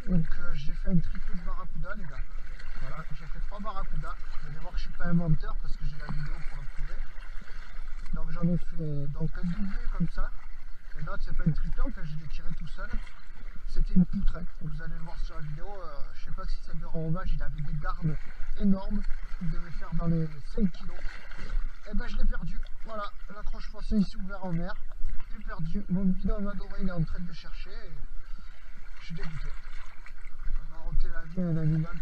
Donc j'ai fait un tricot de barracuda les gars. Voilà, j'ai fait 3 barracudas. Vous allez voir que je suis pas un menteur parce que j'ai la vidéo pour le prouver. Donc j'en ai fait donc un doublé comme ça. Et l'autre c'est pas une triplante, je l'ai tiré tout seul. C'était une poutre, hein. Vous allez le voir sur la vidéo, je sais pas si ça me rend hommage, il avait des dardes énormes, il devait faire dans les 5 kilos. Et ben je l'ai perdu, voilà, l'accroche poisson ici ouvert en mer, j'ai perdu, mon bidon adoré il est en train de le chercher, et je suis dégoûté. On va ôter la vie à un animal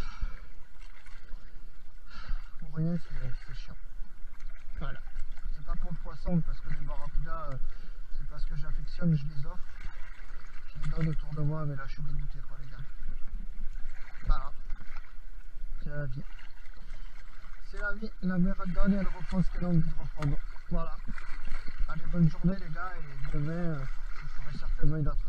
pour rien, c'est chiant. Voilà, c'est pas pour le poisson, parce que les barracudas, c'est parce que j'affectionne, je les offre. Je les donne autour de moi, mais là je suis dégoûté quoi les gars. Voilà, c'est la vie. C'est la vie, la mer elle donne et elle reprend ce qu'elle a envie de reprendre. Voilà. Allez, bonne journée les gars, et demain je ferai certainement une autre